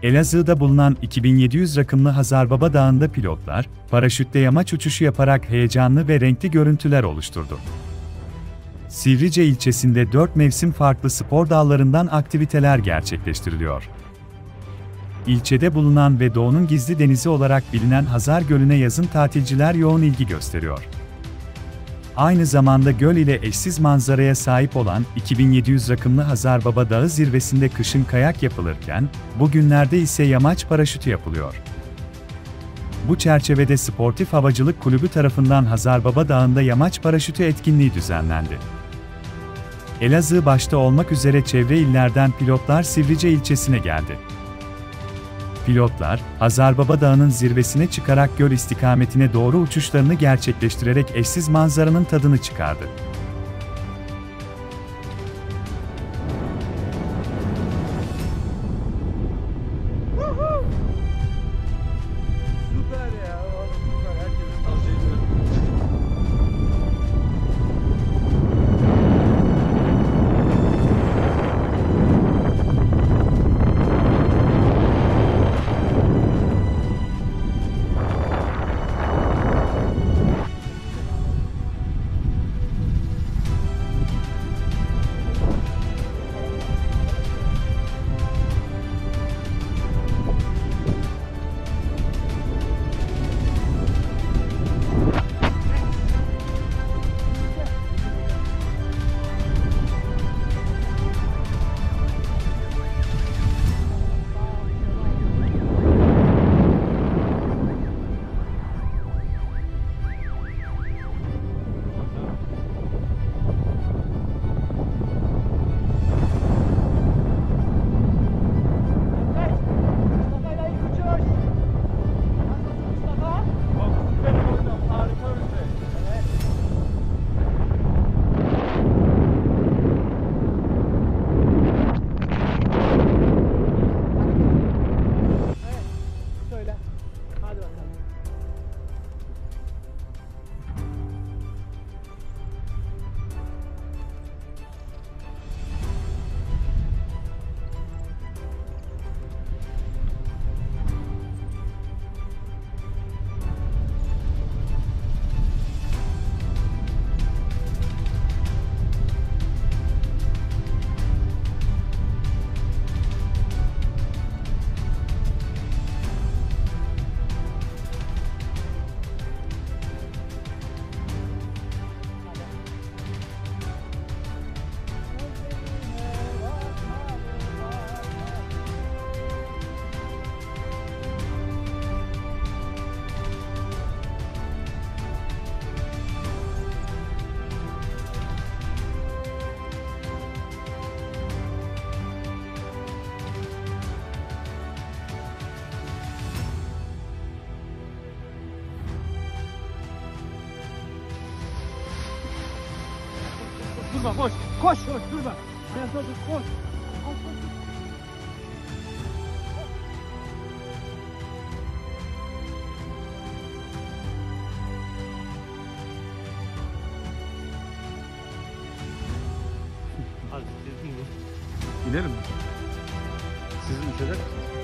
Elazığ'da bulunan 2700 rakımlı Hazarbaba Dağı'nda pilotlar, paraşütle yamaç uçuşu yaparak heyecanlı ve renkli görüntüler oluşturdu. Sivrice ilçesinde 4 mevsim farklı spor dallarından aktiviteler gerçekleştiriliyor. İlçede bulunan ve Doğu'nun gizli denizi olarak bilinen Hazar Gölü'ne yazın tatilciler yoğun ilgi gösteriyor. Aynı zamanda göl ile eşsiz manzaraya sahip olan 2700 rakımlı Hazarbaba Dağı zirvesinde kışın kayak yapılırken, bugünlerde ise yamaç paraşütü yapılıyor. Bu çerçevede Sportif Havacılık Kulübü tarafından Hazarbaba Dağı'nda yamaç paraşütü etkinliği düzenlendi. Elazığ başta olmak üzere çevre illerden pilotlar Sivrice ilçesine geldi. Pilotlar, Hazarbaba Dağı'nın zirvesine çıkarak göl istikametine doğru uçuşlarını gerçekleştirerek eşsiz manzaranın tadını çıkardı. Süper ya, oğlum süper. Herkesin tavsiye ediyorum. Durma, koş. Koş, koş, durma. Sen dur, koş. Koş, koş. Hadi siz mi? İnelim mi? Siz mi düşecek misiniz?